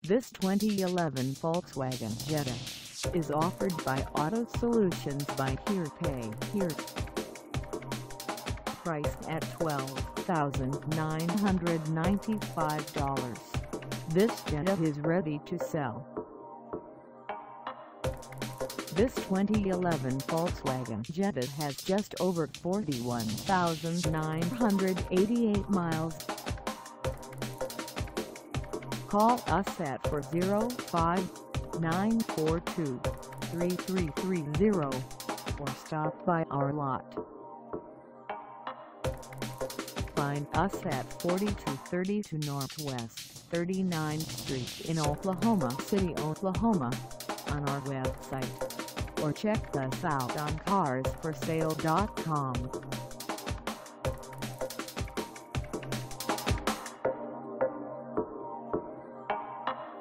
This 2011 Volkswagen Jetta is offered by Auto Solutions by Here Pay Here. Priced at $12,995, this Jetta is ready to sell. This 2011 Volkswagen Jetta has just over 41,988 miles. Call us at 405-942-3330 or stop by our lot. Find us at 4232 Northwest 39th Street in Oklahoma City, Oklahoma, on our website, or check us out on carsforsale.com.